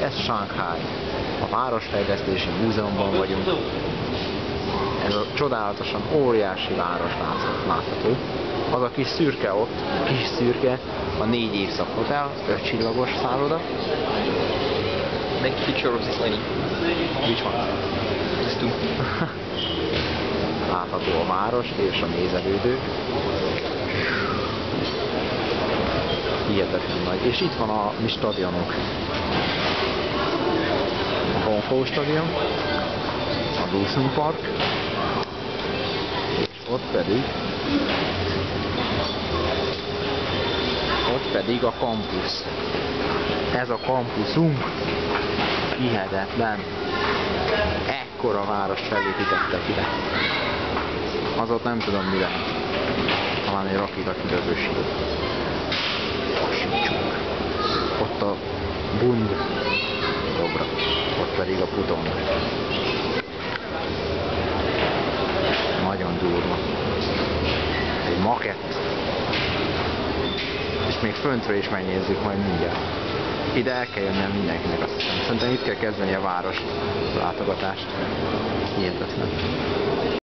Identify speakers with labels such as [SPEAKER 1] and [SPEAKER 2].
[SPEAKER 1] Ez Shanghai. A Városfejlesztési Múzeumban vagyunk. Ez a csodálatosan óriási város látható. Az a kis szürke ott, kis szürke, a 4 évszak hotel, 5 csillagos szálloda.
[SPEAKER 2] Make a picture of this lady.
[SPEAKER 1] Which one?
[SPEAKER 2] These two.
[SPEAKER 1] Látható a város és a nézelődő. Hihetetlen nagy. És itt van a mi stadionunk. A Hongkong stadion, a Dawson Park, és ott pedig a kampusz. Ez a kampuszunk. Hihetetlen. Ekkora várost felépítettek ide. Az ott nem tudom mi lehet. Talán egy rakétakidobőség. Hasítsunk. Ott a Bund dobra. Ott pedig a Putong. Nagyon durva. Egy makett. És még föntről is megnézzük majd mindjárt. Ide el kell jönnem mindenkinek, azt hiszem. Szerintem itt kell kezdeni a város látogatást. Hihetetlen.